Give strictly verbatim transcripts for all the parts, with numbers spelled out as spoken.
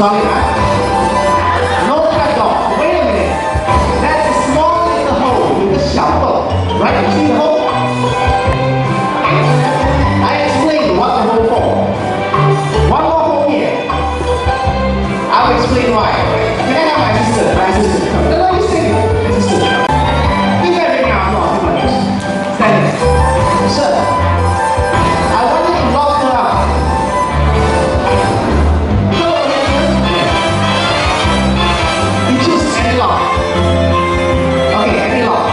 Solid, huh? No trapdoor. Wait a minute. That's a small little hole with a小洞. Right? You see the hole? I explained what the hole for. One more hole here. I'll explain why. Can I have my sister? My sister. No, no, you stay here. My sister. Give everything out. No, come on. Stand here. Sir, I want you to lock her up. You choose any lock. Okay, any lock.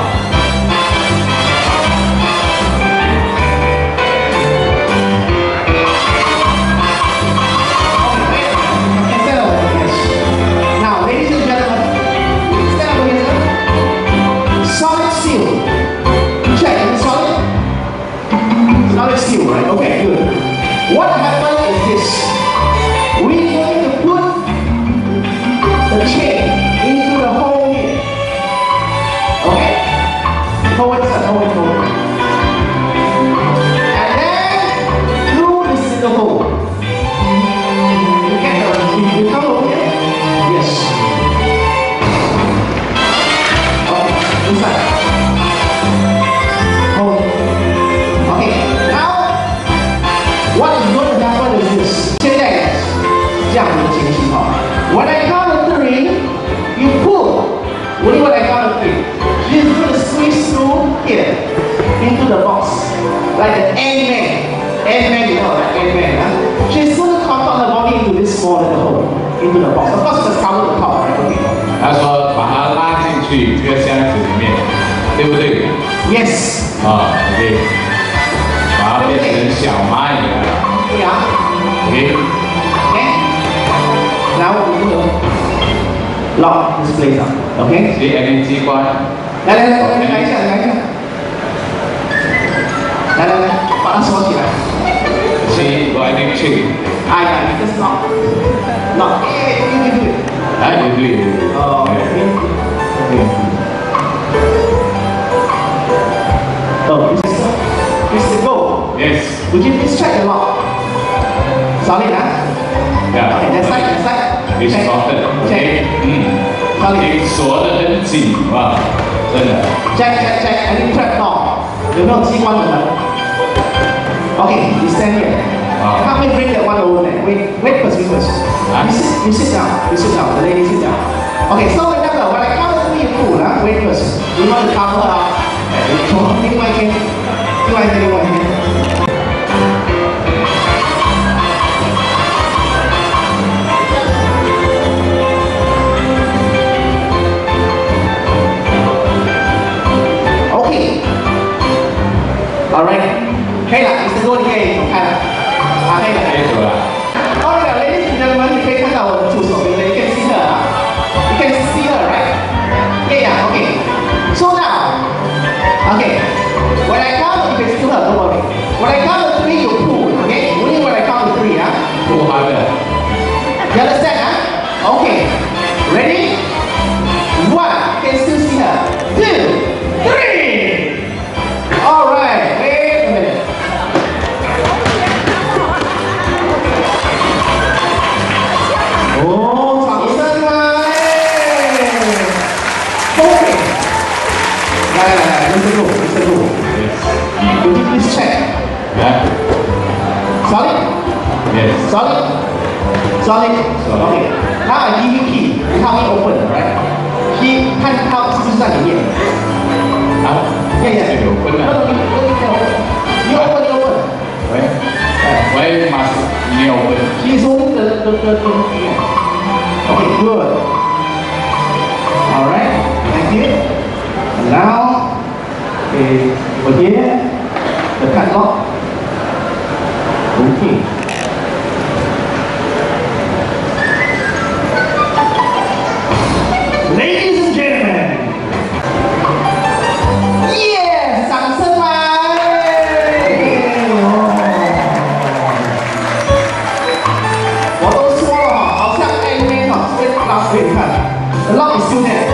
Right? Okay, good. What happened is this. We're going to put the chain into the hole here. Okay? Hold it, sir. Hold it, hold it. And then through this little hole. You get the, you come over here? Yes. Okay, inside. Hold it. What is going to happen is this. 现在这样的情形哈。When I count to three, you pull. Only when I count to three. She's going to squeeze through here into the box, like an Ant-Man. Ant-Man, you know, like Ant-Man. Huh? She's going to comport her body into this small little hole, into the box. Of course, just cover the top, right? Okay. 他说把它拉进去这个箱子里面，对不对 ？Yes. 啊 ，OK。 把它变成小蚂蚁了。 对啊。 OK。 OK。Now we will lock this place up. OK。 直接按机关。 来来来，来一下，来一下。来来来，把它锁起来。 先我按进去。 哎呀，你这是 lock。lock。哎，对对对。 哎，对对。 哦。OK。Oh, this is this is the goal. Yes. Would you please check the lock? Solid, huh? Yeah. Okay, that side, that side. It's solid. Okay. 嗯。你锁得很紧啊，真的。 Check, check, check. Any trap door? 有没有机关的门 ？Okay, you stand here. Help me bring that one over there. Wait, wait first, wait first. You sit, you sit down. You sit down. The lady sit down. Okay, so remember when I count to three, you pull, huh? Wait first. We want to cover her up. 从另外一边，另外一边，另外一边。OK， all right， 可以了，你是多你可以走开了，啊，可以了， 可以走了。 All right, ladies and gentlemen， 你可以看到我的助手，对不对 ？You can see her， you can see her, right? Yeah, yeah, OK. So now, OK. When I count, you can still have, don't worry. When I count to three, you pull, okay? Only when I count to three, huh? Pull harder. You understand, huh? Okay. Ready? One, you can still see her. Two, three. All right. Wait a minute. Oh, 掌声啊！Okay. 来来来，认真录，认真录。Would you please check? Yeah. Solid? Yes. Solid? Solid? Solid. Okay. Now I give you key. You help me open, right? Key, 看它是不是在里面？ 好。 Yeah, yeah. 有分了。 No, no, you open, you open. 喂。喂，must 你 open. Key is only the the the the. Okay, good. All right. Thank you. And now, okay, over here, the padlock. Okay. Ladies and gentlemen, yes, 掌声来！我都说了哈，好像 Ant-Man 哈，这边拉给你看 ，the lock is still there.